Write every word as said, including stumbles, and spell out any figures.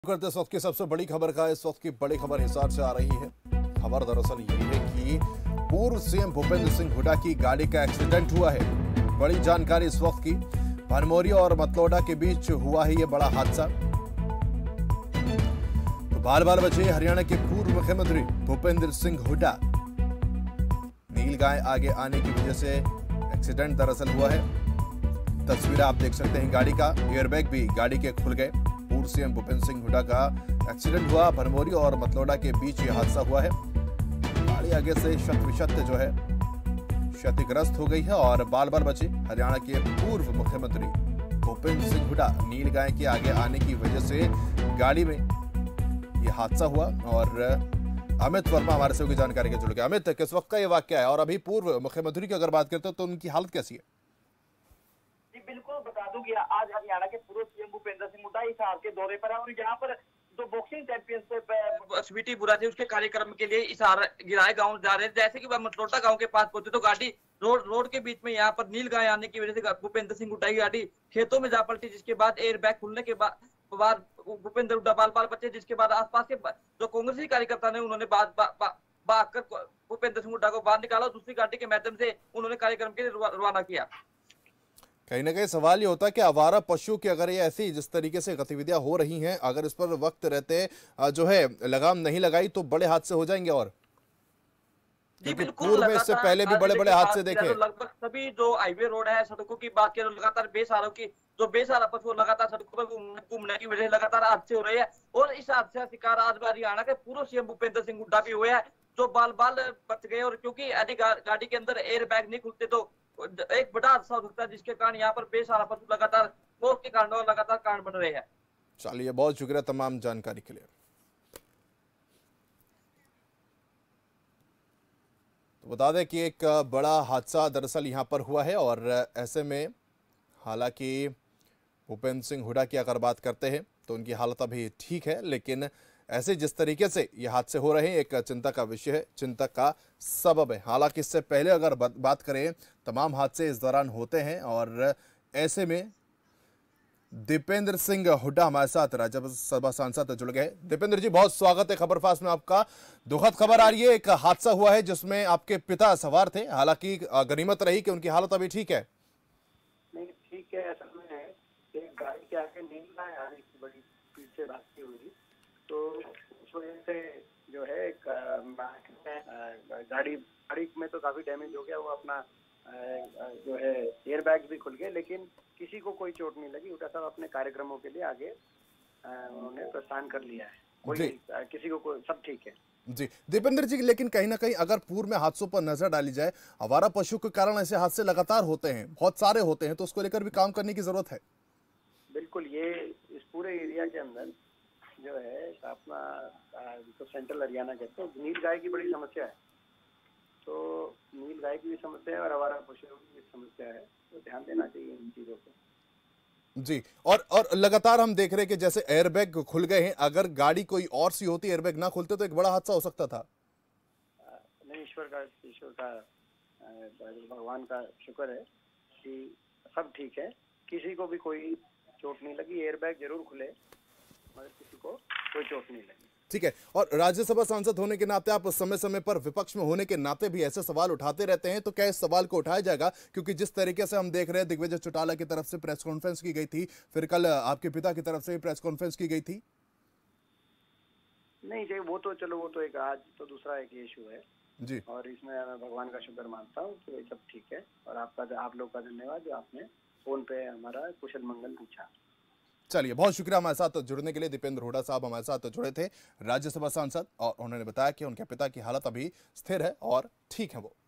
करते इस वक्त की सबसे बड़ी खबर का इस वक्त की बड़ी खबर हिसार से आ रही है। खबर दरअसल यही है कि पूर्व सीएम भूपेंद्र सिंह हुड्डा की गाड़ी का एक्सीडेंट हुआ है। बड़ी जानकारी इस वक्त की, भनमोरी और मतलोडा के बीच हुआ है ये बड़ा हादसा। तो बाल बाल बचे हरियाणा के पूर्व मुख्यमंत्री भूपेंद्र सिंह हुड्डा। नीलगाय आगे आने की वजह से एक्सीडेंट दरअसल हुआ है। तस्वीरें आप देख सकते हैं गाड़ी का, एयरबैग भी गाड़ी के खुल गए। पूर्व सीएम भूपेंद्र सिंह हुड्डा का एक्सीडेंट हुआ, भनमोरी और मतलोडा के बीच यह हादसा हुआ है। गाड़ी आगे से शत विशत जो है क्षतिग्रस्त हो गई है और बाल बाल बचे हरियाणा के पूर्व मुख्यमंत्री भूपेंद्र सिंह हुड्डा। नीलगाय के आगे आने की वजह से गाड़ी में यह हादसा हुआ। और अमित वर्मा हमारे से जानकारी के जुड़ गए। अमित, किस वक्त का यह वाकया है और अभी पूर्व मुख्यमंत्री की अगर बात करते हैं तो उनकी हालत कैसी है? बिल्कुल बता दूं कि आज हरियाणा के पूर्व सीएम भूपेंद्र सिंह हुड्डा हिसार के दौरे पर है और यहाँ पर जो बॉक्सिंग चैंपियनशिप स्वीटी बुरा थे उसके कार्यक्रम के लिए हिसार गिराए गांव जा रहे थे। जैसे कि वह मतलोटा गांव के पास पहुंचे तो गाड़ी रोड रोड के बीच में यहाँ पर नीलगाय आने की वजह से भूपेंद्र सिंह हुड्डा की गाड़ी खेतों में जा पलटी, जिसके बाद एयर बैग खुलने के बाद बाद भूपेंद्र हुड्डा बाल बाल बचे, जिसके बाद आसपास के जो कांग्रेसी कार्यकर्ता ने उन्होंने बाद भागकर भूपेंद्र सिंह हुड्डा को बाहर निकाला और दूसरी गाड़ी के माध्यम से उन्होंने कार्यक्रम के लिए रवाना किया। कहीं ना कहीं सवाल ये होता है कि आवारा पशु की अगर ये ऐसी जिस तरीके से गतिविधियां हो रही हैं, अगर इस पर वक्त रहते जो है लगाम नहीं लगाई तो बड़े हादसे हो जाएंगे। और क्योंकि पूर्व में इससे पहले भी बड़े बड़े हादसे देखे। लगभग सभी जो हाईवे रोड है, सड़कों की बात करें, लगातार बेसहारों की जो बेसहारा पशु लगातार सड़कों पर घूमने की वजह से लगातार हादसे हो रहे हैं। और इस हादसे का शिकार आज हरियाणा के पूर्व सीएम भूपेंद्र सिंह हुड्डा भी हुए हैं, जो बाल बाल बच गए। और क्योंकि यदि गाड़ी के अंदर एयर बैग नहीं खुलते तो एक बड़ा हादसा हो सकता है, जिसके कारण यहाँ पर बेसहारा पशु लगातार मौत के कारण और लगातार कारण बन रहे हैं। चलिए, बहुत शुक्रिया तमाम जानकारी के लिए। तो बता दें कि एक बड़ा हादसा दरअसल यहाँ पर हुआ है और ऐसे में हालांकि भूपेंद्र सिंह हुड्डा की अगर बात करते हैं तो उनकी हालत अभी ठीक है, लेकिन ऐसे जिस तरीके से ये हादसे हो रहे हैं एक चिंता का विषय है, चिंता का सबब है। हालांकि इससे पहले अगर बात करें, तमाम हादसे इस दौरान होते हैं और ऐसे में दीपेंद्र सिंह हुड्डा हमारे साथ राज्यसभा सांसद जुड़ गए। दीपेंद्र जी, बहुत स्वागत है खबर फास्ट में आपका। दुखद खबर आ रही है, एक हादसा हुआ है जिसमें आपके पिता सवार थे। हालांकि गनीमत रही कि उनकी हालत अभी ठीक है। नहीं, ठीक है। असल में एक गाड़ी के आगे नीलगाय आने की बड़ी पीछे रास्ते हुई, तो उस वजह से जो है एक गाड़ी गाड़ी में तो काफी डैमेज हो गया। वो अपना जो है एयर बैग भी खुल गए, लेकिन किसी को कोई चोट नहीं लगी। हुड्डा साहब अपने कार्यक्रमों के लिए आगे उन्होंने प्रस्थान कर लिया है। कोई किसी को कोई सब ठीक है जी। दीपेंद्र जी, लेकिन कहीं ना कहीं अगर पूर्व में हादसों पर नजर डाली जाए, आवारा पशु के कारण ऐसे हादसे लगातार होते हैं, बहुत सारे होते हैं, तो उसको लेकर भी काम करने की जरूरत है। बिल्कुल, ये इस पूरे एरिया के अंदर जो है अपना तो सेंट्रल हरियाणा कहते हैं, नीलगाय की बड़ी समस्या है। तो नीलगाय की भी समस्या है और आवारा पशुओं की भी समस्या है, तो ध्यान देना चाहिए इन चीजों पे जी। और और लगातार हम देख रहे हैं कि जैसे एयरबैग खुल गए हैं, अगर गाड़ी कोई और सी होती, एयरबैग ना खुलते तो एक बड़ा हादसा हो सकता था। नहीं, ईश्वर का ईश्वर का भगवान का शुक्र है कि सब ठीक है, किसी को भी कोई चोट नहीं लगी। एयरबैग जरूर खुले मगर किसी को कोई चोट नहीं लगी। ठीक है। और राज्यसभा सांसद होने के नाते आप समय समय पर विपक्ष में होने के नाते भी ऐसे सवाल उठाते रहते हैं, तो क्या इस सवाल को उठाया जाएगा? क्योंकि जिस तरीके से हम देख रहे हैं, दिग्विजय चौटाला की तरफ से प्रेस कॉन्फ्रेंस की गई थी, फिर कल आपके पिता की तरफ से भी प्रेस कॉन्फ्रेंस की गई थी। नहीं, वो तो चलो वो तो एक आज तो दूसरा एक इशू है जी, और इसमें मैं भगवान का शुक्र मानता हूँ कि सब ठीक है। और आपका आप लोग का धन्यवाद जो आपने फोन पे हमारा कुशल मंगल पूछा। चलिए, बहुत शुक्रिया हमारे साथ जुड़ने के लिए। दीपेंद्र हुड्डा साहब हमारे साथ जुड़े थे, राज्यसभा सांसद, और उन्होंने बताया कि उनके पिता की हालत अभी स्थिर है और ठीक है वो।